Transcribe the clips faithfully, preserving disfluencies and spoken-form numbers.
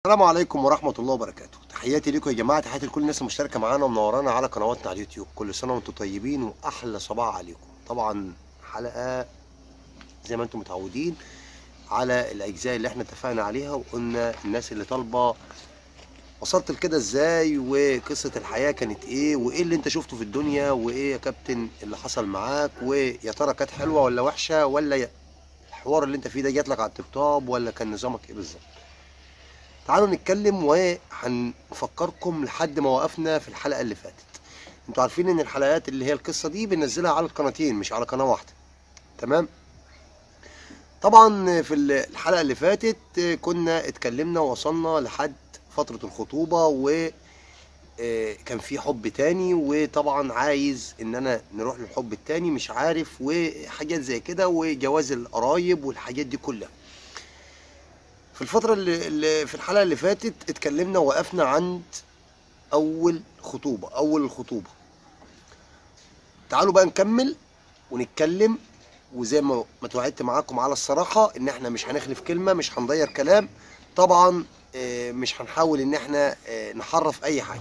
السلام عليكم ورحمة الله وبركاته. تحياتي لكم يا جماعة، تحياتي لكل الناس المشتركة معانا ومنورانا على قنواتنا على اليوتيوب. كل سنة وانتم طيبين وأحلى صباح عليكم. طبعا حلقة زي ما انتم متعودين على الأجزاء اللي احنا اتفقنا عليها، وقلنا الناس اللي طالبة وصلت لكده ازاي، وقصة الحياة كانت ايه، وايه اللي انت شفته في الدنيا، وايه يا كابتن اللي حصل معاك، ويا ترى كانت حلوة ولا وحشة، ولا الحوار اللي انت فيه ده جاتلك على الطبطاب، ولا كان نظامك ايه بالظبط. تعالوا نتكلم وهنفكركم لحد ما وقفنا في الحلقة اللي فاتت. انتوا عارفين ان الحلقات اللي هي القصة دي بننزلها على القناتين مش على قناة واحدة، تمام؟ طبعا في الحلقة اللي فاتت كنا اتكلمنا ووصلنا لحد فترة الخطوبة، و كان في حب تاني، وطبعا عايز ان انا نروح للحب التاني مش عارف، وحاجات زي كده، وجواز القرايب والحاجات دي كلها. في الفترة اللي, اللي في الحلقة اللي فاتت اتكلمنا ووقفنا عند أول خطوبة أول الخطوبة. تعالوا بقى نكمل ونتكلم، وزي ما ما توعدت معاكم على الصراحة إن احنا مش هنخلف كلمة، مش هنضير كلام طبعا، مش هنحاول إن احنا نحرف أي حاجة.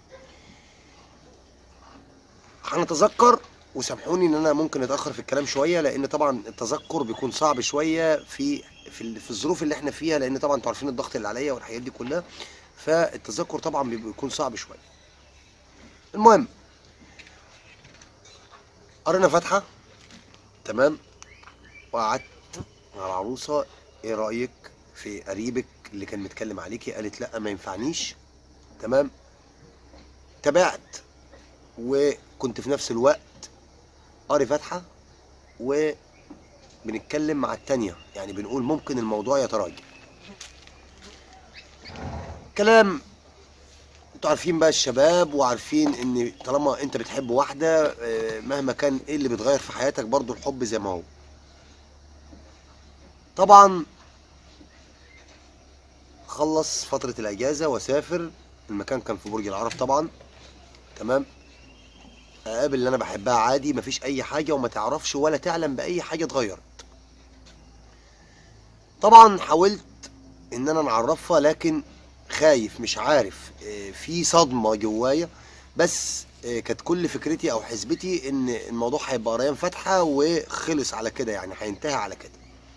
هنتذكر، وسامحوني إن أنا ممكن أتأخر في الكلام شوية، لأن طبعا التذكر بيكون صعب شوية في في في الظروف اللي احنا فيها، لان طبعا انتوا عارفين الضغط اللي عليا والحاجات دي كلها، فالتذكر طبعا بيكون صعب شويه. المهم، قرينا فاتحه، تمام، وقعدت مع العروسه. ايه رايك في قريبك اللي كان متكلم عليكي؟ قالت لا ما ينفعنيش، تمام. تابعت، وكنت في نفس الوقت قاري فاتحه وبنتكلم مع التانيه، يعني بنقول ممكن الموضوع يتراجع. كلام انتوا عارفين بقى الشباب، وعارفين ان طالما انت بتحب واحده مهما كان ايه اللي بيتغير في حياتك برضو الحب زي ما هو. طبعا خلص فتره الاجازه وسافر. المكان كان في برج العرب طبعا، تمام. اقابل اللي انا بحبها عادي، مفيش اي حاجه، وما تعرفش ولا تعلم باي حاجه اتغيرت. طبعا حاولت ان انا نعرفها، لكن خايف مش عارف، في صدمه جوايا. بس كانت كل فكرتي او حسبتي ان الموضوع هيبقى ريان فاتحه وخلص على كده، يعني هينتهي على كده.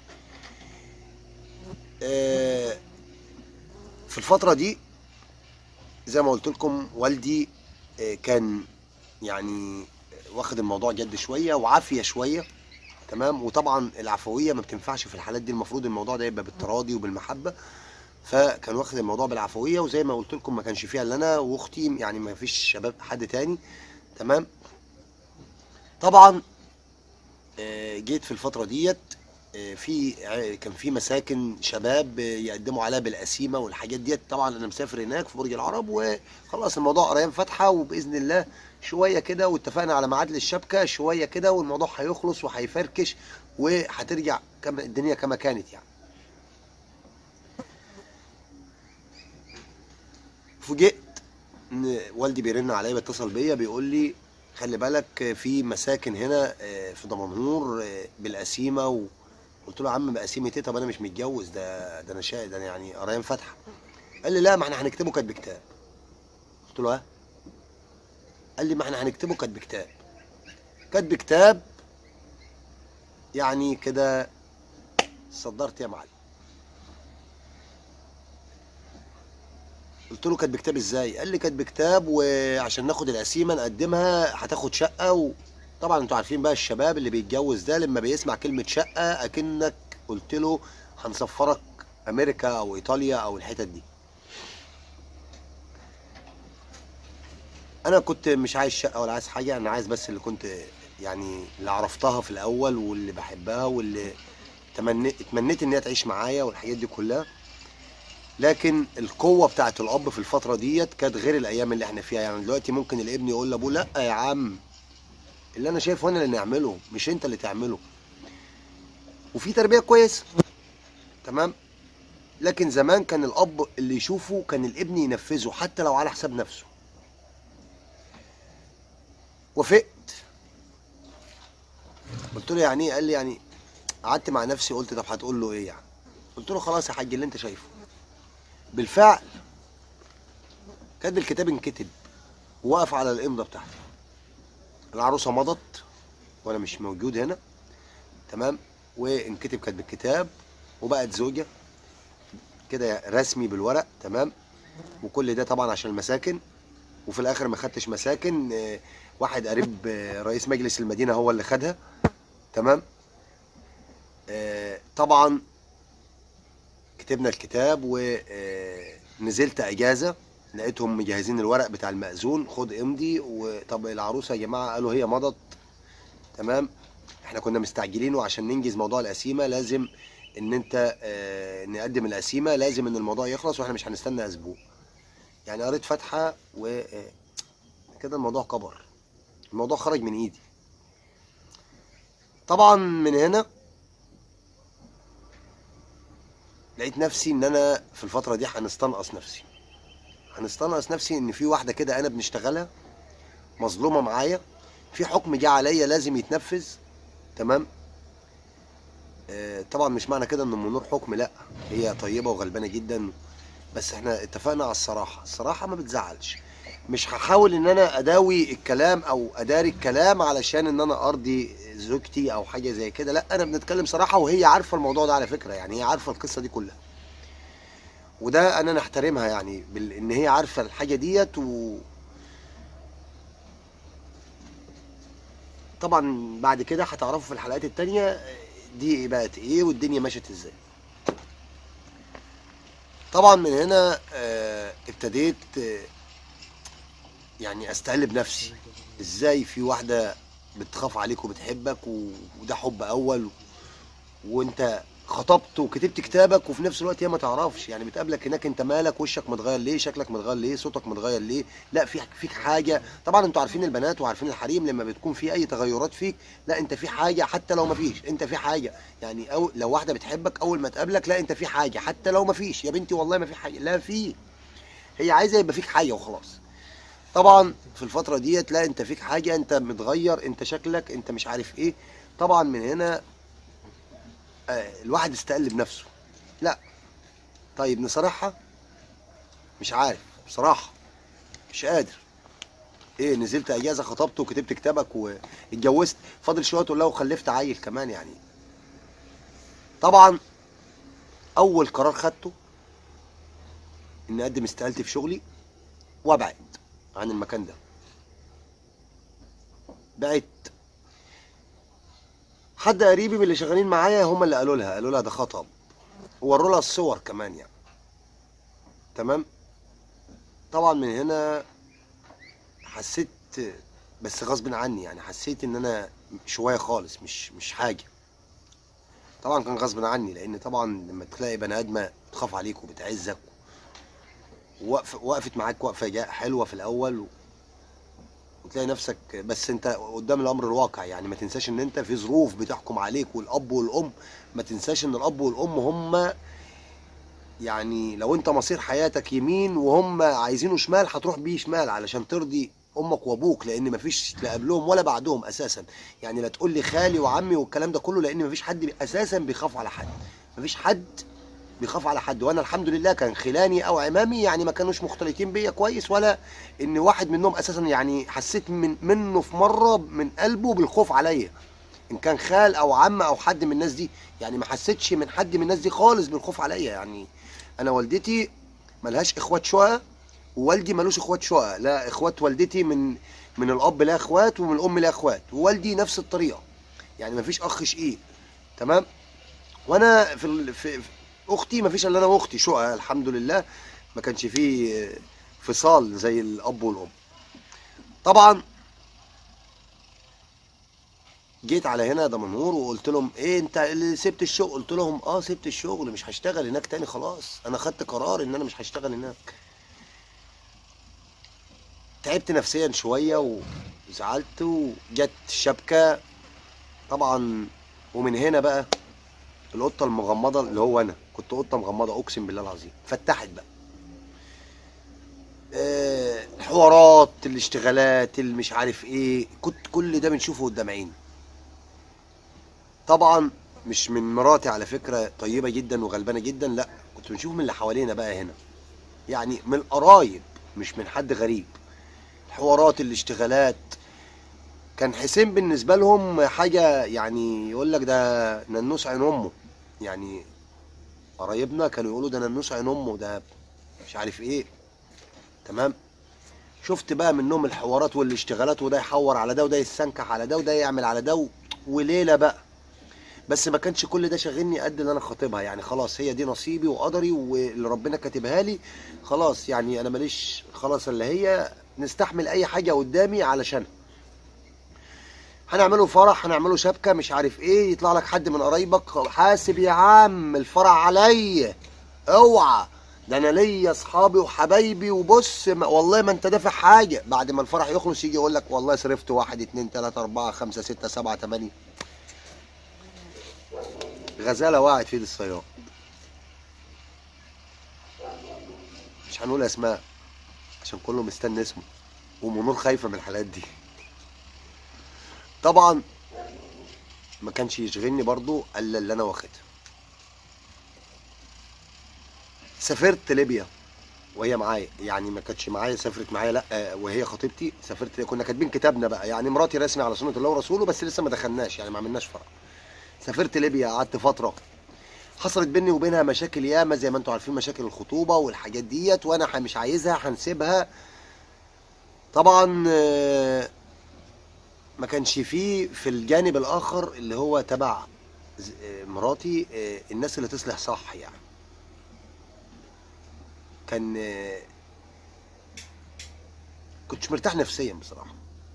في الفتره دي زي ما قلت لكم والدي كان يعني واخد الموضوع جد شويه وعافيه شويه، تمام. وطبعا العفويه ما بتنفعش في الحالات دي، المفروض الموضوع ده يبقى بالتراضي وبالمحبه، فكان واخد الموضوع بالعفويه. وزي ما قلت لكم ما كانش فيها الا انا واختي، يعني ما فيش شباب حد تاني، تمام. طبعا جيت في الفتره ديت، في كان في مساكن شباب يقدموا عليها بالقسيمه والحاجات ديت. طبعا انا مسافر هناك في برج العرب، وخلاص الموضوع قريان فاتحه، وباذن الله شويه كده، واتفقنا على ميعاد للشبكه شويه كده، والموضوع هيخلص وهيفركش وهترجع كما الدنيا كما كانت يعني. فوجئت ان والدي بيرن عليا، بيتصل بيا بيقول لي خلي بالك في مساكن هنا في دمنهور بالقسيمه. و... قلت له يا عم بقسيمه ايه؟ طب انا مش متجوز، ده ده انا شاهد، انا يعني قرايان فاتحه. قال لي لا، ما احنا هنكتبه كاتب كتاب. قلت له ها؟ قال لي ما احنا هنكتبه كاتب كتاب. كاتب كتاب يعني كده صدرت يا معلم. قلت له كاتب كتاب ازاي؟ قال لي كاتب كتاب، وعشان ناخد القسيمه نقدمها هتاخد شقه. و... طبعا انتوا عارفين بقى الشباب اللي بيتجوز ده لما بيسمع كلمه شقه اكنك قلت له هنسفرك امريكا او ايطاليا او الحتت دي. انا كنت مش عايز شقه ولا عايز حاجه، انا عايز بس اللي كنت يعني اللي عرفتها في الاول واللي بحبها واللي تمنيت اتمنيت ان هي تعيش معايا والحاجات دي كلها. لكن القوه بتاعت الاب في الفتره ديت كانت غير الايام اللي احنا فيها. يعني دلوقتي ممكن الابن يقول لابوه لا يا عم، اللي انا شايفه انا اللي نعمله مش انت اللي تعمله، وفي تربيه كويسه، تمام. لكن زمان كان الاب اللي يشوفه كان الابن ينفذه حتى لو على حساب نفسه. وافقت. قلت له يعني ايه؟ قال لي يعني، قعدت مع نفسي قلت طب هتقول له ايه يعني؟ قلت له خلاص يا حاج اللي انت شايفه. بالفعل كاتب الكتاب انكتب ووقف على الامضه بتاعتي. العروسه مضت وانا مش موجود هنا، تمام، وانكتب كاتب الكتاب وبقت زوجه كده رسمي بالورق، تمام. وكل ده طبعا عشان المساكن، وفي الاخر ما خدتش مساكن، واحد قريب رئيس مجلس المدينه هو اللي خدها، تمام. طبعا كتبنا الكتاب ونزلت اجازه، لقيتهم مجهزين الورق بتاع المأذون، خد امضي. وطب العروسه يا جماعه، قالوا هي مضت، تمام. احنا كنا مستعجلين، وعشان ننجز موضوع القسيمه لازم ان انت اه نقدم القسيمه، لازم ان الموضوع يخلص واحنا مش هنستنى اسبوع. يعني قريت فاتحه و كده الموضوع كبر، الموضوع خرج من ايدي. طبعا من هنا لقيت نفسي ان انا في الفتره دي هنستنقص نفسي هنستنقص نفسي ان في واحده كده انا بنشتغلها مظلومه معايا، في حكم جه عليا لازم يتنفذ، تمام. آه طبعا مش معنى كده ان ام نور حكم، لا، هي طيبه وغلبانه جدا، بس احنا اتفقنا على الصراحه. الصراحه ما بتزعلش. مش هحاول ان انا اداوي الكلام او اداري الكلام علشان ان انا ارضي زوجتي او حاجه زي كده، لا، انا بنتكلم صراحه، وهي عارفه الموضوع ده على فكره، يعني هي عارفه القصه دي كلها، وده انا نحترمها يعني بال... ان هي عارفه الحاجه ديت. و طبعا بعد كده هتعرفوا في الحلقات التانية دي بقت ايه والدنيا مشت ازاي. طبعا من هنا آه ابتديت آه يعني استقل بنفسي. ازاي في واحده بتخاف عليك وبتحبك و... وده حب اول، وانت خطبت وكتبت كتابك، وفي نفس الوقت هي ما تعرفش، يعني بتقابلك هناك، انت مالك، وشك متغير ليه، شكلك متغير ليه، صوتك متغير ليه، لا، في فيك حاجه. طبعا انتوا عارفين البنات وعارفين الحريم، لما بتكون في اي تغيرات فيك، لا، انت في حاجه، حتى لو ما فيش انت في حاجه. يعني أو لو واحده بتحبك اول ما تقابلك، لا، انت في حاجه، حتى لو ما فيش يا بنتي والله ما في حاجه، لا، في، هي عايزه يبقى فيك حاجه وخلاص. طبعا في الفتره ديت، لا، انت فيك حاجه، انت متغير، انت شكلك، انت مش عارف ايه. طبعا من هنا آه الواحد استقل بنفسه. لا، طيب نصارحها، مش عارف بصراحة، مش قادر. ايه، نزلت اجازة، خطبت وكتبت كتابك واتجوزت، فاضل شوية تقول له وخلفت عيل كمان يعني. طبعا اول قرار خدته اني اقدم استقالتي في شغلي وابعد عن المكان ده. بعدت. حد قريبي من اللي شغالين معايا هم اللي قالوا لها قالوا لها ده خطب، ووروا لها الصور كمان يعني، تمام. طبعا من هنا حسيت، بس غصب عني، يعني حسيت ان انا شويه خالص مش مش حاجه. طبعا كان غصب عني، لان طبعا لما تلاقي بني ادمه بتخاف عليك وبتعزك ووقف وقفت معاك وقفه حلوه في الاول، وتلاقي نفسك، بس انت قدام الامر الواقع. يعني ما تنساش ان انت في ظروف بتحكم عليك، والاب والام، ما تنساش ان الاب والام هم، يعني لو انت مصير حياتك يمين وهم عايزينه شمال، هتروح بيه شمال علشان ترضي امك وابوك، لان مفيش لا قبلهم ولا بعدهم اساسا. يعني لا تقول لي خالي وعمي والكلام ده كله، لان مفيش حد اساسا بيخاف على حد، مفيش حد بيخاف على حد. وانا الحمد لله كان خلاني او عمامي يعني ما كانوش مختلطين بيا كويس، ولا ان واحد منهم اساسا يعني حسيت من منه في مره من قلبه بالخوف عليا، ان كان خال او عم او حد من الناس دي. يعني ما حسيتش من حد من الناس دي خالص بالخوف عليا. يعني انا والدتي ملهاش اخوات شقق، ووالدي ملوش اخوات شقق، لا، اخوات والدتي من من الاب لها اخوات، ومن الام لها اخوات، ووالدي نفس الطريقه، يعني مفيش اخ شقيق، تمام. وانا في, ال... في... في اختي مفيش الا انا واختي شقق الحمد لله، ما كانش فيه فصال زي الاب والام. طبعا جيت على هنا دمنهور وقلت لهم ايه انت اللي سبت الشغل؟ قلت لهم اه سبت الشغل، مش هشتغل هناك تاني، خلاص انا خدت قرار ان انا مش هشتغل هناك. تعبت نفسيا شويه وزعلت، وجت شبكه طبعا. ومن هنا بقى القطه المغمضه، اللي هو انا كنت قطه مغمضه اقسم بالله العظيم، فتحت بقى آه، الحوارات، الاشتغالات، اللي مش عارف ايه، كنت كل ده بنشوفه قدام عيني. طبعا مش من مراتي على فكره، طيبه جدا وغلبانه جدا، لا، كنت بنشوف من اللي حوالينا بقى هنا. يعني من القرايب مش من حد غريب. الحوارات الاشتغالات كان حسين بالنسبه لهم حاجه، يعني يقول لك ده ننوس عين امه. يعني قرايبنا كانوا يقولوا ده ننوس عين امه، ده مش عارف ايه. تمام. شفت بقى منهم الحوارات والاشتغالات، وده يحور على ده وده يستنكح على ده وده يعمل على ده و... وليله بقى. بس ما كانش كل ده شاغلني قد اللي انا خاطبها. يعني خلاص هي دي نصيبي وقدري واللي ربنا كاتبها لي. خلاص يعني انا ماليش خلاص اللي هي نستحمل اي حاجه قدامي علشانها. هنعمله فرح، هنعمله شبكه، مش عارف ايه، يطلع لك حد من قرايبك حاسب يا عم الفرح عليا، اوعى، ده انا ليا اصحابي وحبايبي وبص ما والله ما انت دافع حاجه. بعد ما الفرح يخلص يجي يقول لك والله صرفت واحد اتنين تلاته اربعه خمسه سته سبعه تمانيه. غزاله وقعت في ايد الصياد. مش هنقول اسماء عشان كله مستني اسمه، ومنور خايفه من الحالات دي. طبعا ما كانش يشغلني برضو الا اللي انا واخدها. سافرت ليبيا وهي معايا، يعني ما كانتش معايا، سافرت معايا لا وهي خطيبتي. سافرت كنا كاتبين كتابنا بقى، يعني مراتي رسمي على سنه الله ورسوله، بس لسه ما دخلناش، يعني ما عملناش فرح. سافرت ليبيا قعدت فتره، حصلت بيني وبينها مشاكل ياما زي ما انتم عارفين، مشاكل الخطوبه والحاجات ديت، وانا مش عايزها هنسيبها. طبعا آه، ما كانش فيه في الجانب الاخر اللي هو تبع آه، مراتي آه، الناس اللي تصلح صح. يعني كان آه، كنتش مرتاح نفسيا بصراحه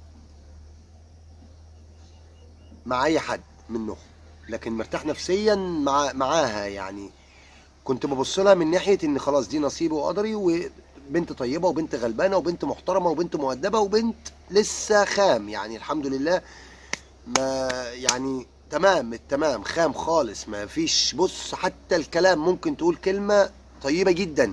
مع اي حد منهم، لكن مرتاح نفسيا مع معاها. يعني كنت ببص لها من ناحيه ان خلاص دي نصيبي وقدري، وبنت طيبه وبنت غلبانه وبنت محترمه وبنت مؤدبه وبنت لسه خام، يعني الحمد لله. ما يعني تمام التمام خام خالص، ما فيش بص حتى الكلام ممكن تقول كلمه طيبه جدا.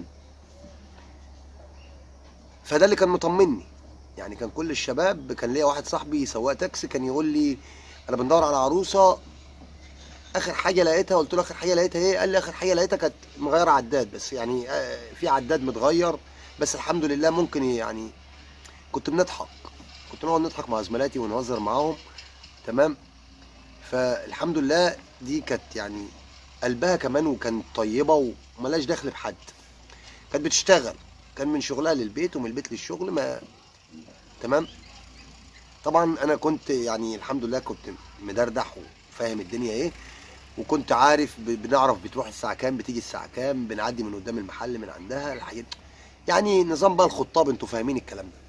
فده اللي كان مطمني. يعني كان كل الشباب، كان ليا واحد صاحبي سواق تاكسي كان يقول لي انا بندور على عروسه، اخر حاجه لقيتها. قلت له اخر حاجه لقيتها ايه؟ قال لي اخر حاجه لقيتها كانت مغيره عداد بس، يعني آه، في عداد متغير بس الحمد لله. ممكن يعني كنت بنضحك، كنت نقعد نضحك مع زملاتي ونهزر معاهم. تمام. فالحمد لله دي كانت يعني قلبها كمان، وكانت طيبه وملاش دخل بحد. كانت بتشتغل، كان من شغلها للبيت ومن البيت للشغل. ما تمام. طبعا انا كنت يعني الحمد لله كنت مدردح وفاهم الدنيا ايه، وكنت عارف ب- بنعرف بتروح الساعه كام بتيجي الساعه كام، بنعدي من قدام المحل من عندها الحاجات. يعني نظام بقى الخطاب، انتوا فاهمين الكلام ده.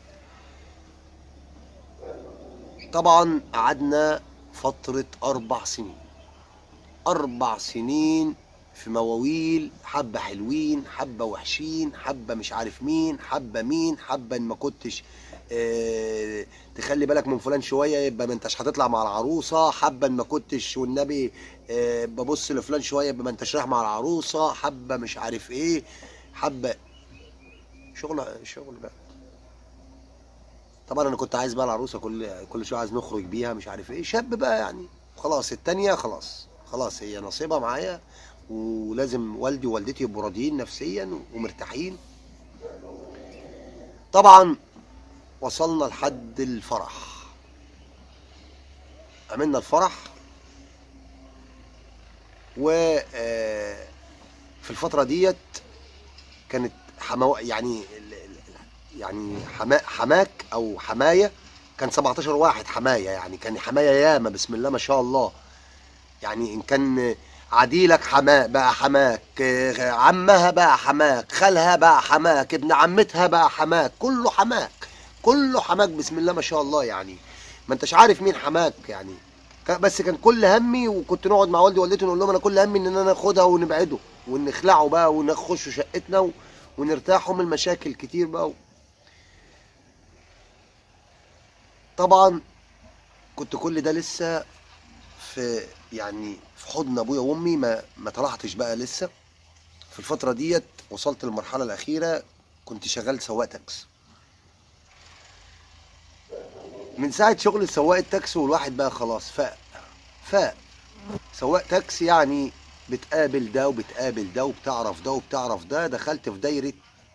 طبعا قعدنا فتره اربع سنين، اربع سنين في مواويل، حبه حلوين حبه وحشين، حبه مش عارف مين حبه مين، حبه ان ما كنتش اه تخلي بالك من فلان شويه يبقى ما انتش هتطلع مع العروسه، حبه ان ما كنتش والنبي اه ببص لفلان شويه يبقى ما انتش رايح مع العروسه، حبه مش عارف ايه، حبه شغل شغل بقى. طبعا انا كنت عايز بقى العروسه كل كل شويه عايز نخرج بيها مش عارف ايه، شاب بقى يعني. خلاص التانية خلاص خلاص هي نصيبها معايا، ولازم والدي ووالدتي يبقوا راضيين نفسيا ومرتاحين. طبعا وصلنا لحد الفرح، عملنا الفرح. و آه، في الفترة ديت كانت حمو يعني ال- ال- يعني حما حماك او حماية. كان سبعتاشر واحد حماية، يعني كان حماية ياما بسم الله ما شاء الله. يعني ان كان عديلك حماك بقى حماك، آه، عمها بقى حماك، خالها بقى حماك، ابن عمتها بقى حماك، كله حماك، كله حماك بسم الله ما شاء الله. يعني ما انتش عارف مين حماك يعني. ك- بس كان كل همي، وكنت نقعد مع والدي ووالدتي نقول لهم انا كل همي ان انا ناخدها ونبعده ونخلعه بقى ونخش شقتنا و... ونرتاحوا من المشاكل كتير بقى. طبعا كنت كل ده لسه في يعني في حضن ابويا وامي، ما ما طلعتش بقى لسه. في الفترة ديت وصلت للمرحلة الأخيرة، كنت شغال سواق تاكس. من ساعة شغل سواق التاكسي والواحد بقى خلاص فاق فاق. سواق تاكسي يعني بتقابل ده وبتقابل ده وبتعرف ده وبتعرف ده، دخلت في دايرة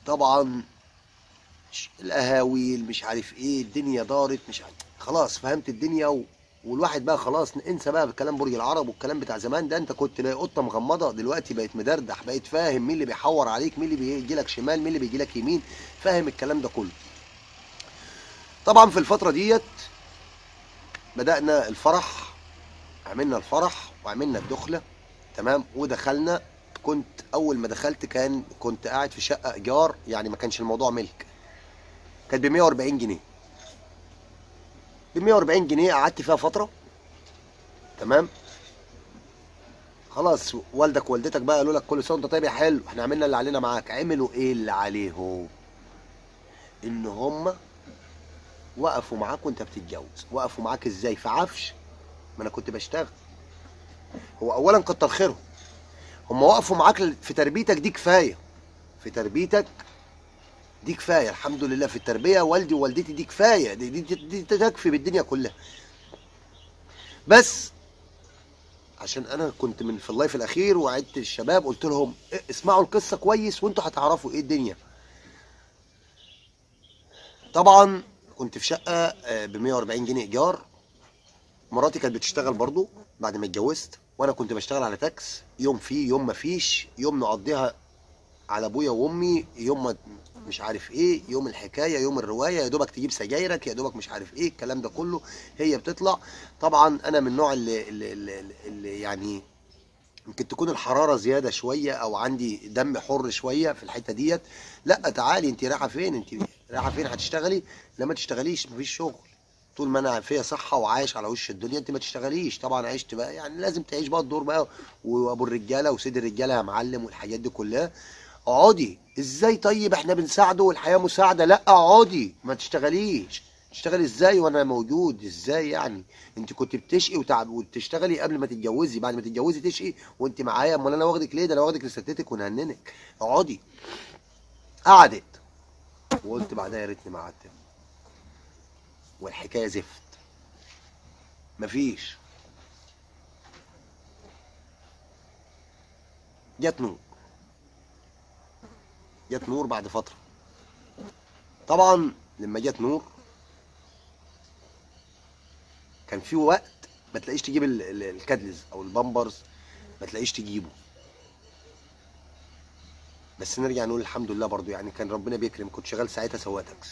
طبعا القهاوي مش عارف ايه، الدنيا دارت، مش عارف، خلاص فهمت الدنيا و... والواحد بقى خلاص انسى بقى بكلام برج العرب والكلام بتاع زمان ده. انت كنت قطه مغمضه، دلوقتي بقيت مدردح، بقيت فاهم مين اللي بيحور عليك، مين اللي بيجي لك شمال، مين اللي بيجي لك يمين، فاهم الكلام ده كله. طبعا في الفتره ديت بدأنا الفرح، عملنا الفرح وعملنا الدخله، تمام، ودخلنا. كنت اول ما دخلت كان كنت قاعد في شقه ايجار، يعني ما كانش الموضوع ملك، كانت ب مية واربعين جنيه. ب مية واربعين جنيه قعدت فيها فتره، تمام. خلاص والدك ووالدتك بقى قالوا لك كل سنه وانت طيب يا حلو، احنا عملنا اللي علينا معاك. عملوا ايه اللي عليهم؟ ان هم وقفوا معاك وانت بتتجوز. وقفوا معاك ازاي؟ في عفش، ما انا كنت بشتغل. هو اولا كتر خيرهم، هم وقفوا معاك في تربيتك، دي كفايه. في تربيتك دي كفايه، الحمد لله. في التربيه والدي ووالدتي دي كفايه، دي, دي, دي تكفي بالدنيا كلها. بس عشان انا كنت من في اللايف الاخير وعدت الشباب قلت لهم اسمعوا القصه كويس وانتوا هتعرفوا ايه الدنيا. طبعا كنت في شقه ب مية واربعين جنيه ايجار. مراتي كانت بتشتغل برضو بعد ما اتجوزت، وانا كنت بشتغل على تاكس، يوم فيه يوم ما فيش، يوم نقضيها على ابويا وامي، يوم ما مش عارف ايه، يوم الحكايه، يوم الروايه، يا دوبك تجيب سجايرك، يا دوبك مش عارف ايه الكلام ده كله، هي بتطلع. طبعا انا من النوع اللي, اللي, اللي, اللي يعني يمكن تكون الحراره زياده شويه او عندي دم حر شويه في الحته ديت. لا تعالي انت رايحه فين؟ انت رايحه فين؟ هتشتغلي؟ لا ما تشتغليش، مفيش شغل. طول ما انا فيا صحه وعايش على وش الدنيا انت ما تشتغليش. طبعا عشت بقى، يعني لازم تعيش بقى الدور بقى، وابو الرجاله وسيد الرجاله يا معلم والحاجات دي كلها. اقعدي ازاي؟ طيب احنا بنساعده والحياه مساعده. لا اقعدي ما تشتغليش. تشتغلي ازاي وانا موجود؟ ازاي يعني؟ انت كنت بتشقي وتعب وتشتغلي قبل ما تتجوزي، بعد ما تتجوزي تشقي وانت معايا؟ امال انا واخدك ليه؟ ده انا واخدك لستتك ونهننك. اقعدي. قعدت، وقلت بعدها يا ريتني ما قعدت، والحكايه زفت. مفيش. جت نور، جت نور بعد فتره. طبعا لما جت نور كان في وقت ما تلاقيش تجيب الكادلز او البامبرز، ما تلاقيش تجيبه. بس نرجع نقول الحمد لله برضو، يعني كان ربنا بيكرم. كنت شغال ساعتها سواق تاكس.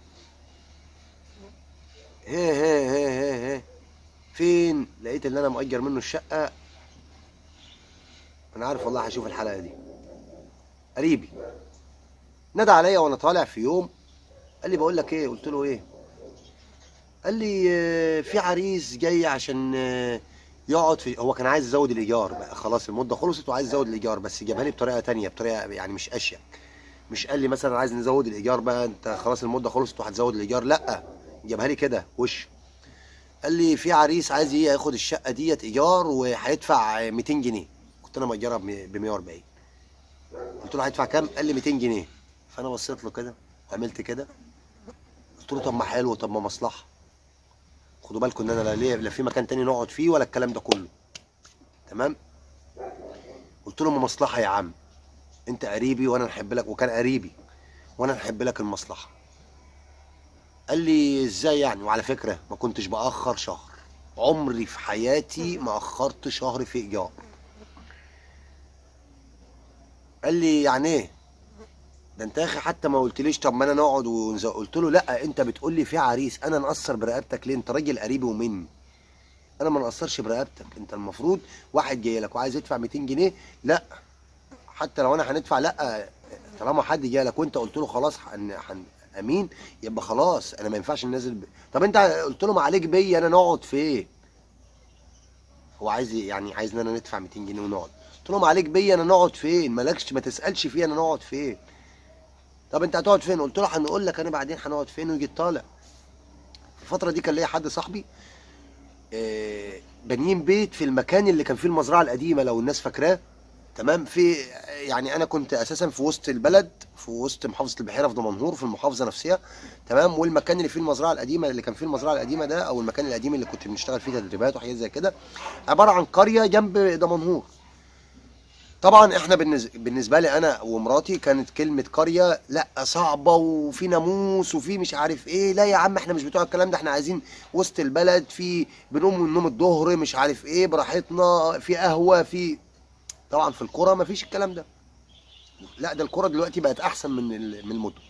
هي هي هي هي هي فين؟ لقيت اللي انا مؤجر منه الشقه. انا عارف والله هشوف الحلقه دي. قريبي نادى عليا وانا طالع في يوم، قال لي بقول لك ايه؟ قلت له ايه؟ قال لي في عريس جاي عشان يقعد في، هو كان عايز يزود الايجار بقى، خلاص المده خلصت وعايز يزود الايجار، بس جابها لي بطريقه تانية، بطريقه يعني مش اشيك. مش قال لي مثلا عايز نزود الايجار بقى، انت خلاص المده خلصت وهتزود الايجار، لا جابها لي كده وش. قال لي في عريس عايز ياخد الشقه ديت ايجار وهيدفع ميتين جنيه. كنت انا مأجرها ب مية واربعين. قلت له هيدفع كام؟ قال لي ميتين جنيه. فانا بصيت له كده وعملت كده، قلت له طب ما حلو، طب ما مصلحه. خدوا بالكم ان انا لا ليه لا في مكان تاني نقعد فيه ولا الكلام ده كله، تمام. قلت له ما مصلحه يا عم، انت قريبي وانا نحب لك، وكان قريبي وانا نحب لك المصلحه. قال لي ازاي يعني؟ وعلى فكره ما كنتش باخر شهر، عمري في حياتي ما اخرت شهر في ايجار. قال لي يعني ايه؟ ده انت يا اخي حتى ما قلتليش طب ما انا نقعد ونزق. قلت له لا، انت بتقول لي في عريس، انا نقصر برقبتك ليه؟ انت راجل قريبي ومني، انا ما نقصرش برقبتك. انت المفروض واحد جاي لك وعايز يدفع ميتين جنيه، لا حتى لو انا هندفع، لا طالما حد جاي لك وانت قلت له خلاص حن حن امين، يبقى خلاص انا ما ينفعش ننزل ب... طب انت قلت له ما عليك بيا، انا نقعد فين؟ هو عايز يعني عايزنا انا ندفع ميتين جنيه ونقعد. قلت له ما عليك بيا، انا نقعد فين؟ مالكش ما تسالش فيا انا نقعد فين. طب انت هتقعد فين؟ قلت له هنقول لك انا بعدين هنقعد فين. ويجي طالع. في الفتره دي كان ليا حد صاحبي آه بانيين بيت في المكان اللي كان فيه المزرعه القديمه، لو الناس فاكراه، تمام. في يعني انا كنت اساسا في وسط البلد، في وسط محافظه البحيره في دمنهور، في المحافظه نفسها، تمام. والمكان اللي فيه المزرعه القديمه، اللي كان فيه المزرعه القديمه ده، او المكان القديم اللي كنت بنشتغل فيه تدريبات وحاجات زي كده، عباره عن قريه جنب دمنهور. طبعا احنا بالنز- بالنسبه لي انا ومراتي كانت كلمه قريه لا صعبه وفي ناموس وفي مش عارف ايه. لا يا عم احنا مش بتوع الكلام ده، احنا عايزين وسط البلد، في بنقوم من النوم الظهر مش عارف ايه براحتنا، في قهوه، في طبعا في القرى مفيش الكلام ده. لا ده القرى دلوقتي بقت احسن من ال- من المدن.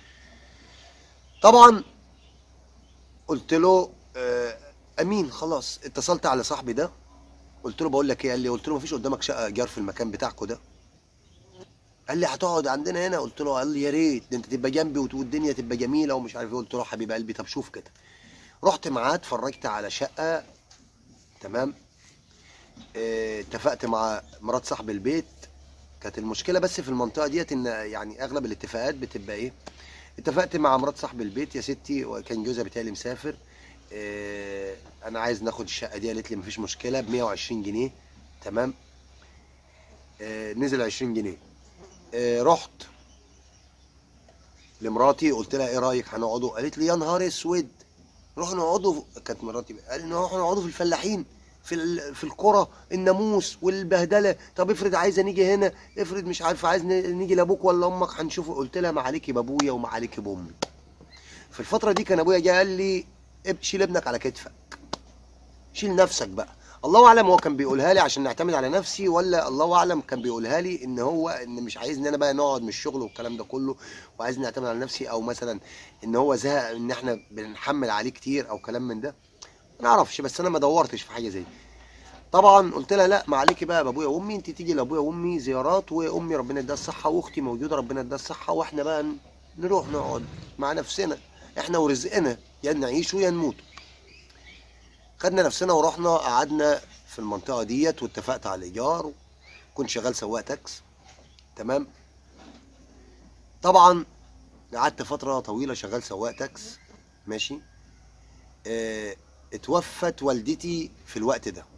طبعا قلت له آه، امين خلاص. اتصلت على صاحبي ده قلت له بقول لك ايه، قال لي، قلت له مفيش قدامك شقه ايجار في المكان بتاعكو ده؟ قال لي هتقعد عندنا هنا؟ قلت له، قال لي يا ريت، ده انت تبقى جنبي وت- والدنيا تبقى جميله ومش عارف ايه. قلت له حبيب قلبي طب شوف كده. رحت معاه اتفرجت على شقه. تمام. اه، اتفقت مع مرات صاحب البيت. كانت المشكله بس في المنطقه ديت ان يعني اغلب الاتفاقات بتبقى ايه. اتفقت مع مرات صاحب البيت يا ستي، وكان جوزها بتاعي مسافر. اه، انا عايز ناخد الشقه دي. قالت لي مفيش مشكله ب مية وعشرين جنيه. تمام. اه، نزل عشرين جنيه. اه، رحت لمراتي قلت لها ايه رايك هنقعدوا؟ قالت لي يا نهار اسود، نروح نقعدوا. كانت مراتي قال نروح نقعدوا في الفلاحين في ال- في القرى، الناموس والبهدله. طب افرض عايزه نيجي هنا، افرض مش عارفه عايز ن- نيجي لابوك ولا امك هنشوفه. قلت لها ما عليكي بابويا وما عليكي بامي. في الفتره دي كان ابويا جه قال لي اب- شيل ابنك على كتفك، شيل نفسك بقى. الله اعلم هو كان بيقولها لي عشان نعتمد على نفسي، ولا الله اعلم كان بيقولها لي ان هو ان مش عايزني انا بقى نقعد من الشغل والكلام ده كله، وعايزني اعتمد على نفسي، او مثلا ان هو زهق ان احنا بنحمل عليه كتير او كلام من ده. ما نعرفش، بس انا ما دورتش في حاجه زي دي. طبعا قلت لها لا ما عليكي بقى بابويا وامي، انت تيجي لابويا وامي زيارات، وامي ربنا يديها الصحه، واختي موجوده ربنا يديها الصحه، واحنا بقى ن- نروح نقعد مع نفسنا، احنا ورزقنا يا نعيش يا نموت. خدنا نفسنا ورحنا قعدنا في المنطقه ديت، واتفقت على الايجار. كنت شغال سواق تاكس. تمام. طبعا قعدت فتره طويله شغال سواق تاكس. ماشي. اه. اتوفت والدتي في الوقت ده.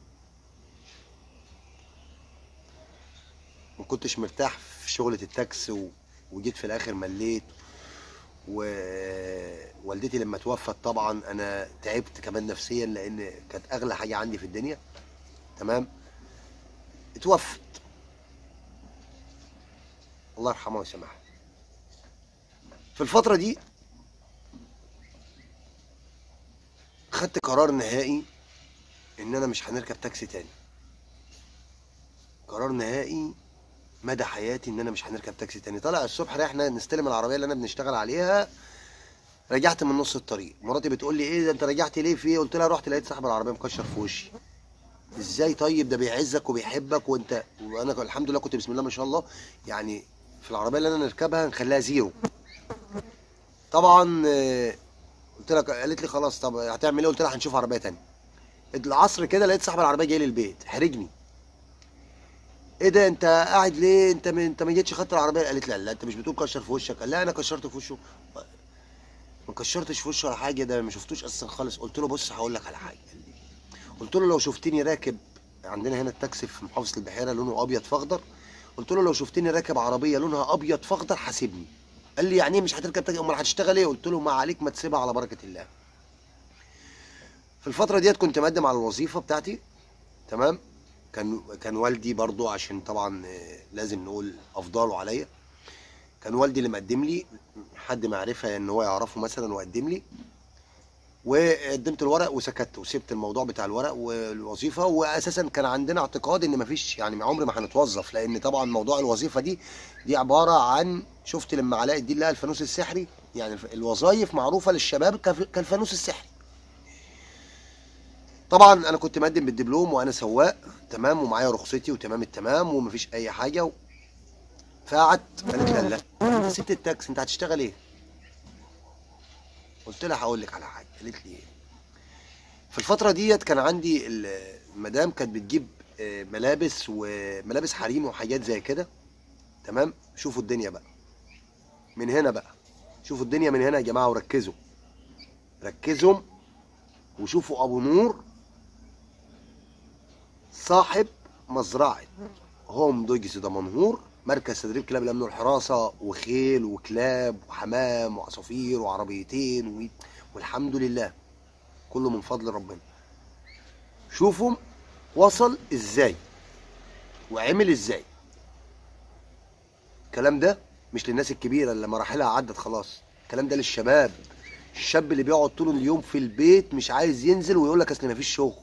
ما كنتش مرتاح في شغلة التاكس و... وجيت في الاخر مليت. ووالدتي لما توفت طبعا انا تعبت كمان نفسيا، لان كانت اغلى حاجة عندي في الدنيا. تمام. اتوفت. الله يرحمها ويسامحها. في الفترة دي خدت قرار نهائي ان انا مش هنركب تاكسي تاني. قرار نهائي مدى حياتي ان انا مش هنركب تاكسي تاني. طالع الصبح رايحنا نستلم العربية اللي انا بنشتغل عليها. رجعت من نص الطريق، مراتي بتقول لي ايه ده انت رجعت ليه في ايه؟ قلت لها رحت لقيت صاحب العربيه مكشر في وشي. ازاي طيب؟ ده بيعزك وبيحبك وانت، وانا الحمد لله كنت بسم الله ما شاء الله يعني في العربيه اللي انا نركبها نخليها زيرو. طبعا آه، قلت لها، قالت لي خلاص طب هتعمل ايه؟ قلت لها هنشوف عربيه تانية. العصر كده لقيت صاحب العربيه جاي لي البيت حرجني. ايه ده انت قاعد ليه؟ انت م... انت ما جيتش خدت العربيه؟ قالت لا لا انت مش بتقول كشر في وشك؟ قال لا انا كشرت في وشه. ما كشرتش في وشه ولا حاجه، ده ما شفتوش اصلا خالص. قلت له بص هقول لك على حاجه. قلت له لو شفتني راكب، عندنا هنا التاكسي في محافظه البحيره لونه ابيض فاخضر، قلت له لو شفتني راكب عربيه لونها ابيض فاخضر حاسبني. قال لي يعني ايه مش هتركب تاكسي؟ امال هتشتغل ايه؟ قلت له ما عليك ما تسيبها على بركه الله. في الفتره ديت كنت مقدم على الوظيفه بتاعتي. تمام. كان كان والدي برضو عشان طبعا آه، لازم نقول افضاله عليا. كان والدي اللي مقدم لي، حد معرفه ان هو يعرفه مثلا وقدم لي. وقدمت الورق وسكت وسبت الموضوع بتاع الورق والوظيفه. واساسا كان عندنا اعتقاد ان مفيش يعني عمر ما هنتوظف، لان طبعا موضوع الوظيفه دي دي عباره عن، شفت لما علاء الدين لقى الفانوس السحري؟ يعني الوظايف معروفه للشباب كف- كالفانوس السحري. طبعا انا كنت مقدم بالدبلوم وانا سواق. تمام. ومعايا رخصتي وتمام التمام ومفيش اي حاجه. فقعدت قالت لا لا انت سبت التاكس انت هتشتغل ايه؟ قلت لها هقول لك على حاجه. قالت لي ايه؟ في الفترة ديت كان عندي المدام كانت بتجيب آه، ملابس وملابس حريم وحاجات زي كده. تمام. شوفوا الدنيا بقى من هنا بقى، شوفوا الدنيا من هنا يا جماعة وركزوا، ركزوا وشوفوا أبو نور صاحب مزرعة هوم دوجز دمنهور، مركز تدريب كلاب الأمن والحراسة، وخيل وكلاب وحمام وعصافير وعربيتين و... والحمد لله كله من فضل ربنا. شوفوا وصل ازاي وعمل ازاي. الكلام ده مش للناس الكبيره اللي مراحلها عدت خلاص، الكلام ده للشباب. الشاب اللي بيقعد طول اليوم في البيت مش عايز ينزل ويقول لك اصل مفيش شغل.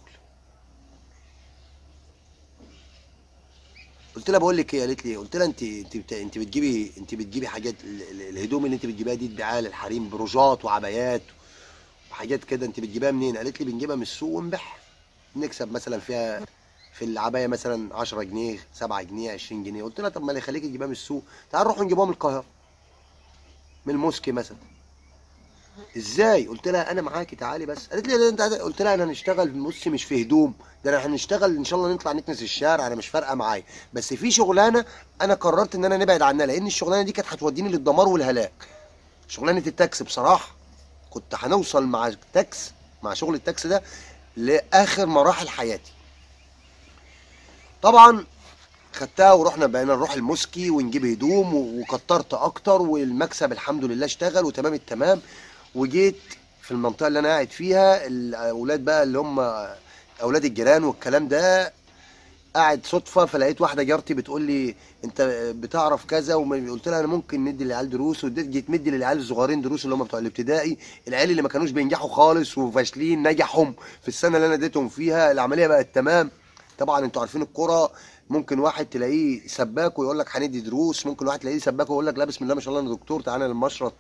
قلت لها بقول لك ايه؟ قالت لي قلت لها انت انت بت- انت بتجيبي انت بتجيبي حاجات ال- ال- الهدوم اللي انت بتجيبيها دي تبيعها للحريم، بروجات وعبايات وحاجات كده، انت بتجيبها منين؟ قالت لي بنجيبها من السوق ونبيعها، نكسب مثلا فيها في العبايه مثلا عشرة جنيه، سبعة جنيه، عشرين جنيه. قلت لها طب ما اللي يخليكي تجيبها من السوق، تعال نروح نجيبها من القاهره، من الموسكي مثلا. ازاي؟ قلت لها انا معاكي تعالي بس. قالت لي لا انت عايز- قلت لها انا هنشتغل بصي مش في هدوم، ده انا هنشتغل ان شاء الله نطلع نكنس الشارع، انا مش فارقه معايا، بس في شغلانه انا قررت ان انا نبعد عنها، لان الشغلانه دي كانت هتوديني للدمار والهلاك. شغلانه التاكسي بصراحه كنت هنوصل مع التاكس، مع شغل التاكسي ده لاخر مراحل حياتي. طبعا خدتها ورحنا بقينا نروح الموسكي ونجيب هدوم، و- وكترت اكتر، والمكسب الحمد لله اشتغل وتمام التمام. وجيت في المنطقه اللي انا قاعد فيها، الاولاد بقى اللي هم اولاد الجيران والكلام ده، قاعد صدفه فلقيت واحده جارتي بتقول لي انت بتعرف كذا، وقلت لها انا ممكن ندي للعيال دروس، واديت جيت مدي للعيال الصغيرين دروس اللي هم بتوع الابتدائي، العيال اللي ما كانوش بينجحوا خالص وفاشلين نجحهم في السنه اللي انا اديتهم فيها، العمليه بقت تمام. طبعا انتوا عارفين الكوره، ممكن واحد تلاقيه سباك ويقول لك هندي دروس، ممكن واحد تلاقيه سباك ويقول لك لا بسم الله ما شاء الله انا دكتور تعالى للمشرط.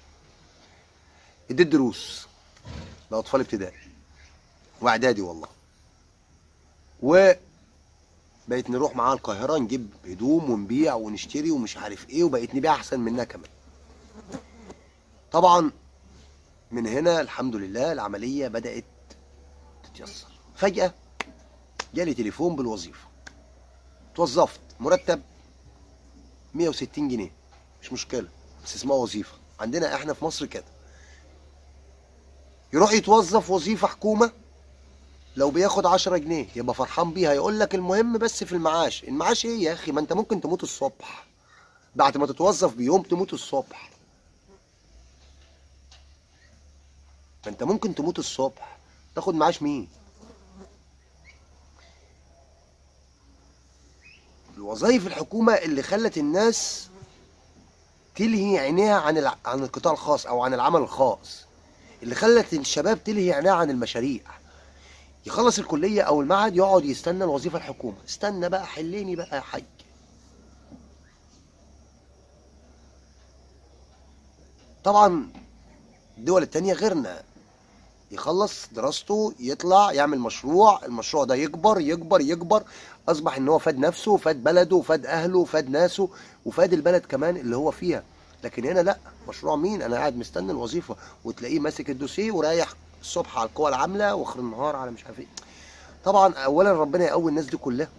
اديت دروس لاطفال ابتدائي واعدادي والله، وبقيت نروح معاها القاهره نجيب هدوم ونبيع ونشتري ومش عارف ايه، وبقيت نبيع احسن منها كمان. طبعا من هنا الحمد لله العمليه بدات تتيسر. فجاه جالي تليفون بالوظيفه، اتوظفت، مرتب مية وستين جنيه، مش مشكله بس اسمها وظيفه، عندنا احنا في مصر كده. يروح يتوظف وظيفه حكومه لو بياخد عشرة جنيه يبقى فرحان بيها، يقول لك المهم بس في المعاش. المعاش ايه يا اخي؟ ما انت ممكن تموت الصبح بعد ما تتوظف بيوم، تموت الصبح، ما انت ممكن تموت الصبح، تاخد معاش مين؟ الوظائف الحكومه اللي خلت الناس تلهي عينيها عن الع... عن القطاع الخاص او عن العمل الخاص، اللي خلت الشباب تلهي عينيها عن المشاريع. يخلص الكليه او المعهد يقعد يستنى الوظيفه الحكومه، استنى بقى حليني بقى يا حاج. طبعا الدول التانية غيرنا، يخلص دراسته يطلع يعمل مشروع، المشروع ده يكبر يكبر يكبر، اصبح ان هو فاد نفسه وفاد بلده وفاد اهله وفاد ناسه وفاد البلد كمان اللي هو فيها. لكن هنا لا، مشروع مين؟ انا قاعد مستني الوظيفه، وتلاقيه ماسك الدوسيه ورايح الصبح على القوى العامله واخر النهار على مش عارف ايه. طبعا اولا ربنا يقوي الناس دي كلها،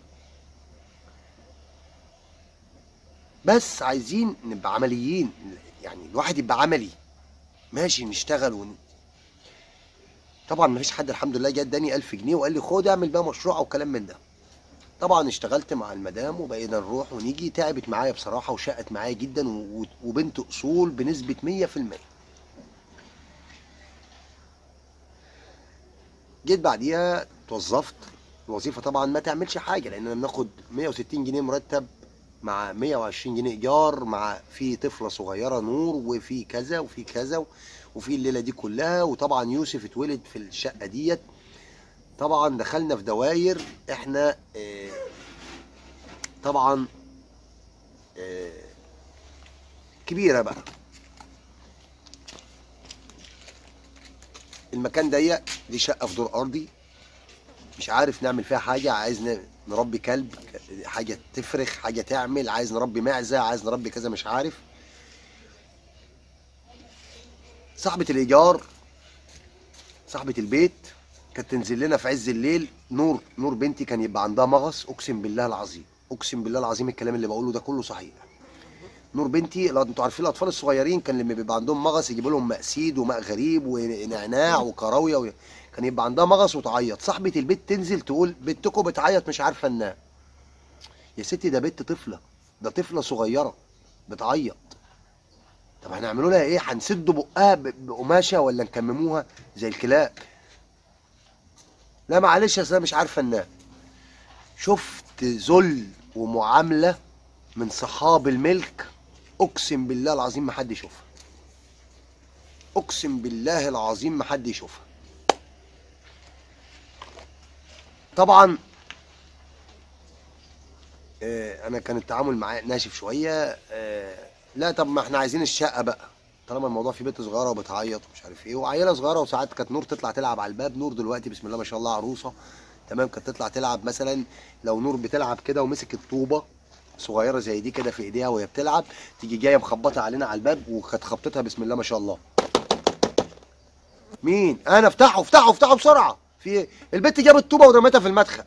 بس عايزين نبقى عمليين، يعني الواحد يبقى عملي، ماشي نشتغل ون... طبعا مفيش حد الحمد لله جه اداني ألف جنيه وقال لي خد اعمل بقى مشروع او كلام من ده. طبعا اشتغلت مع المدام وبقينا نروح ونيجي، تعبت معايا بصراحه وشقت معايا جدا، و- وبنت اصول بنسبه مية في المية. جيت بعديها اتوظفت. الوظيفه طبعا ما تعملش حاجه، لاننا بناخد مية وستين جنيه مرتب مع مية وعشرين جنيه ايجار، مع في طفله صغيره نور وفي كذا وفي كذا وفي الليله دي كلها. وطبعا يوسف اتولد في الشقه ديت. طبعا دخلنا في دواير احنا اه طبعا اه كبيره بقى. المكان ضيق، دي شقه في دور ارضي، مش عارف نعمل فيها حاجه، عايز ن- نربي كلب، حاجه تفرخ، حاجه تعمل، عايز نربي معزه، عايز نربي كذا مش عارف. صاحبه الايجار، صاحبه البيت، كانت تنزل لنا في عز الليل. نور نور بنتي كان يبقى عندها مغص، اقسم بالله العظيم، اقسم بالله العظيم الكلام اللي بقوله ده كله صحيح. نور بنتي، لو انتوا عارفين الاطفال الصغيرين كان لما بيبقى عندهم مغص يجيبوا لهم مقسيد وماء غريب ونعناع وكراويه و... كان يبقى عندها مغص وتعيط، صاحبه البيت تنزل تقول بنتكم بتعيط مش عارفه انها. يا ستي ده بنت طفله، ده طفله صغيره بتعيط، طب هنعملوا لها ايه؟ هنسد بقها ب- بقماشه ولا نكمموها زي الكلاب؟ لا معلش اصل انا مش عارفه انها. شفت ذل ومعامله من صحاب الملك، اقسم بالله العظيم ما حد يشوفها، اقسم بالله العظيم ما حد يشوفها. طبعا آه، انا كان التعامل معاه ناشف شويه. آه، لا طب ما احنا عايزين الشقه بقى، طالما الموضوع في بنت صغيره وبتعيط ومش عارف ايه وعيله صغيره، وساعات كانت نور تطلع تلعب على الباب. نور دلوقتي بسم الله ما شاء الله عروسه تمام، كانت تطلع تلعب مثلا. لو نور بتلعب كده ومسكت طوبه صغيره زي دي كده في ايديها وهي بتلعب، تيجي جايه مخبطه علينا على الباب، وكانت خبطتها بسم الله ما شاء الله. مين؟ انا افتحه افتحه افتحه بسرعه. في ايه؟ البت جابت طوبه ورمتها في المدخل.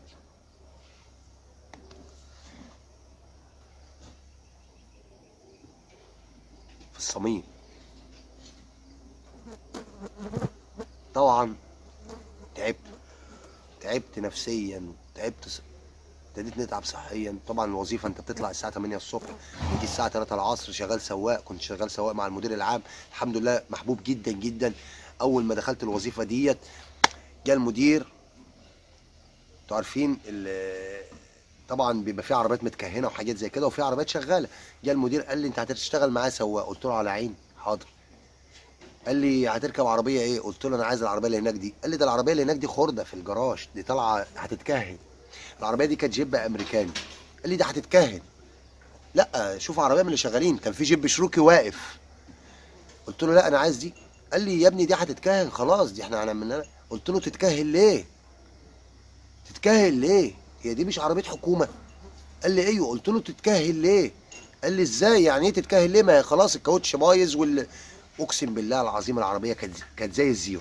في الصميم. طبعا تعبت، تعبت نفسيا، تعبت س- ابتديت نتعب صحيا. طبعا الوظيفه انت بتطلع الساعه تمانية الصبح، تيجي الساعه تلاتة العصر. شغال سواق، كنت شغال سواق مع المدير العام، الحمد لله محبوب جدا جدا. اول ما دخلت الوظيفه ديت جه المدير، انتوا عارفين ال- طبعا بيبقى في عربيات متكهنه وحاجات زي كده وفي عربيات شغاله. جه المدير قال لي انت هتشتغل معايا سواق، قلت له على عيني حاضر. قال لي هتركب عربيه ايه؟ قلت له انا عايز العربيه اللي هناك دي. قال لي ده العربيه اللي هناك دي خرده في الجراج، دي طالعه هتتكهن. العربيه دي كانت جيب امريكاني. قال لي ده هتتكهن. لا شوف عربيه من اللي شغالين. كان في جيب شروكي واقف. قلت له لا انا عايز دي. قال لي يا ابني دي هتتكهن خلاص، دي احنا هنعملها. قلت له تتكهن ليه؟ تتكهن ليه؟ هي دي مش عربيه حكومه؟ قال لي ايوه. قلت له تتكهن ليه؟ قال لي ازاي يعني ايه تتكهن ليه؟ ما هي خلاص الكاوتش بايظ وال اقسم بالله العظيم العربيه كانت كانت زي الزيرو.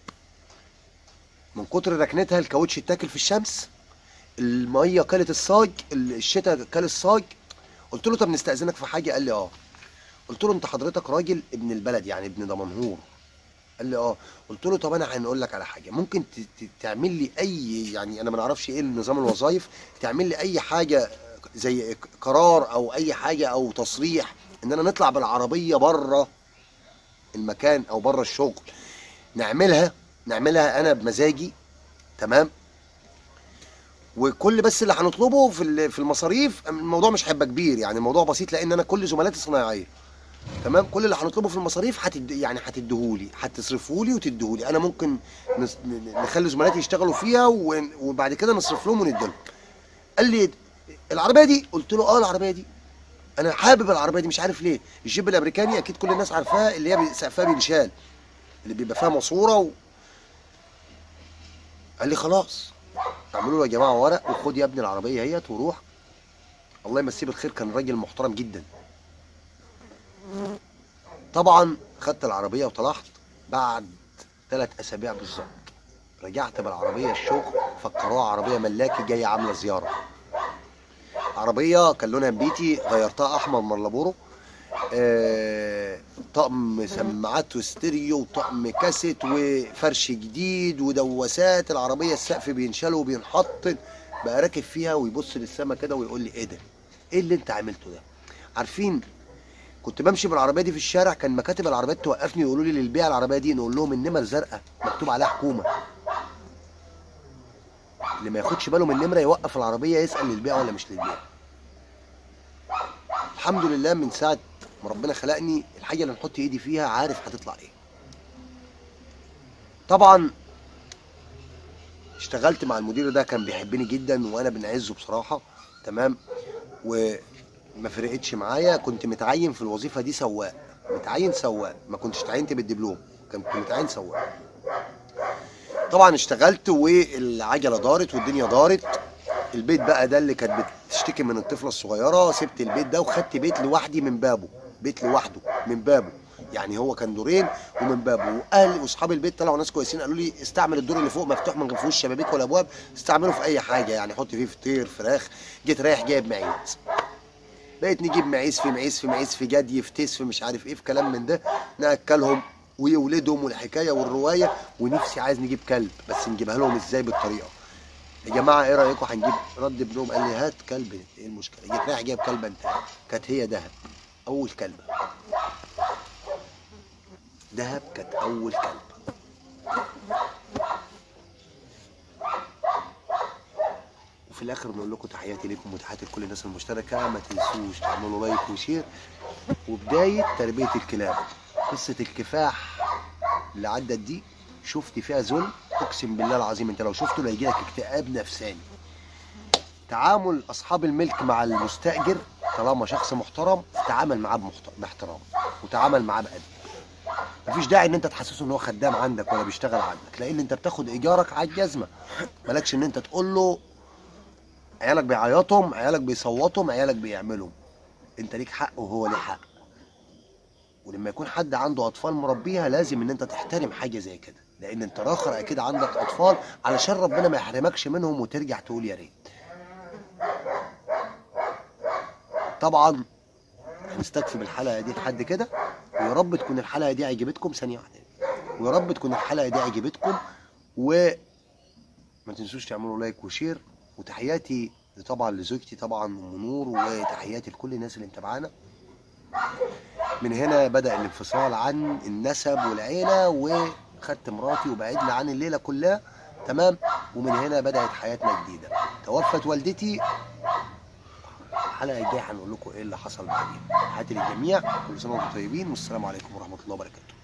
من كتر ركنتها الكاوتش اتاكل في الشمس، الميه كلت الصاج، الشتاء كل الصاج. قلت له طب نستأذنك في حاجه؟ قال لي اه. قلت له انت حضرتك راجل ابن البلد يعني ابن دمنهور؟ قال لي اه. قلت له طب انا هنقول لك على حاجه، ممكن ت- ت- تعمل لي اي، يعني انا ما نعرفش ايه نظام الوظائف، تعمل لي اي حاجه زي قرار او اي حاجه او تصريح ان انا نطلع بالعربيه بره المكان او بره الشغل، نعملها نعملها انا بمزاجي تمام. وكل بس اللي هنطلبه في ال- في المصاريف الموضوع مش هيبقى كبير، يعني الموضوع بسيط لان انا كل زملاتي صنايعيه تمام. كل اللي هنطلبه في المصاريف هتد... يعني هتديهولي، هتصرفهولي وتديهولي. انا ممكن نس... ن- نخلي زملاتي يشتغلوا فيها و... وبعد كده نصرف لهم ونديلهم. قال لي العربيه دي؟ قلت له اه العربيه دي انا حابب العربيه دي، مش عارف ليه. الجيب الامريكاني اكيد كل الناس عارفاها، اللي هي بي- سقفها بينشال، اللي بيبقى فيها ماسوره و... قال لي خلاص اعملوا له يا جماعه ورق وخد يا ابني العربيه اهيت وروح. الله يمسيه بالخير، كان راجل محترم جدا. طبعا خدت العربيه وطلعت. بعد ثلاث اسابيع بالظبط رجعت بالعربيه الشغل، فكروها عربيه ملاكي جايه عامله زياره. عربيه كان لونها نبيتي، غيرتها احمر مرلبورو. آه، طقم سماعات وستيريو وطقم كاسيت وفرش جديد ودواسات. العربيه السقف بينشال وبينحط. بقى راكب فيها ويبص للسما كده ويقول لي ايه ده؟ ايه اللي انت عملته ده؟ عارفين كنت بمشي بالعربيه دي في الشارع، كان مكاتب العربيات توقفني يقولوا لي للبيع العربيه دي، نقول لهم النمر زرقاء مكتوب عليها حكومه. اللي ما ياخدش باله من النمره يوقف العربيه يسال للبيع ولا مش للبيع. الحمد لله من ساعه ما ربنا خلقني الحاجه اللي نحط ايدي فيها عارف هتطلع ايه. طبعا اشتغلت مع المدير ده، كان بيحبني جدا وانا بنعزه بصراحه تمام. وما فرقتش معايا، كنت متعين في الوظيفه دي سواق، متعين سواق، ما كنتش اتعينت بالدبلوم، كنت متعين سواق. طبعا اشتغلت والعجله دارت والدنيا دارت. البيت بقى ده اللي كانت بتشتكي من الطفله الصغيره، سبت البيت ده وخدت بيت لوحدي من بابه، بيت لوحده من بابه. يعني هو كان دورين ومن بابه، واهلي واصحاب البيت طلعوا ناس كويسين قالوا لي استعمل الدور اللي فوق مفتوح ما فيهوش شبابيك ولا ابواب، استعمله في اي حاجه يعني حط فيه فطير فراخ. جيت رايح جايب معيز، بقيت نجيب معيز في معيز في معيز في جدي في تيس في مش عارف ايه في كلام من ده، ناكلهم ويولدهم والحكايه والروايه. ونفسي عايز نجيب كلب، بس نجيبها لهم ازاي بالطريقه؟ يا جماعه ايه رايكم هنجيب؟ رد ابنهم قال لي هات كلب، ايه المشكله؟ جيت رايح جايب كلبه انت. كانت هي دهب اول كلبه، دهب كانت اول كلبه. وفي الاخر نقول لكم تحياتي ليكم وتحياتي لكل الناس المشتركه. ما تنسوش تعملوا لايك وشير. وبدايه تربيه الكلاب، قصه الكفاح اللي عدت دي شفت فيها ذل، اقسم بالله العظيم انت لو شفته لا يجيلك اكتئاب نفساني. تعامل اصحاب الملك مع المستاجر طالما شخص محترم تعامل معاه باحترام وتعامل معاه بأدب. مفيش داعي ان انت تحسسه ان هو خدام عندك ولا بيشتغل عندك، لان انت بتاخد ايجارك على الجزمه. مالكش ان انت تقول له عيالك بيعيطهم، عيالك بيصوتهم، عيالك بيعملوا. انت ليك حق وهو ليه حق. ولما يكون حد عنده اطفال مربيها لازم ان انت تحترم حاجه زي كده، لان انت راخر اكيد عندك اطفال علشان ربنا ما يحرمكش منهم وترجع تقول يا ريت. طبعا هنستكفي بالحلقه دي لحد كده، ويا رب تكون الحلقه دي عجبتكم. ثانيه واحده، ويا رب تكون الحلقه دي عجبتكم، وما تنسوش تعملوا لايك وشير. وتحياتي طبعا لزوجتي طبعا ام نور، وتحياتي لكل الناس اللي متابعانا. من هنا بدأ الانفصال عن النسب والعيله، وخدت مراتي وبعدنا عن الليله كلها، تمام. ومن هنا بدأت حياتنا جديده. توفت والدتي. الحلقه الجايه هنقول لكم ايه اللي حصل بعدين. تحياتي للجميع، كل سنه وانتم طيبين، والسلام عليكم ورحمه الله وبركاته.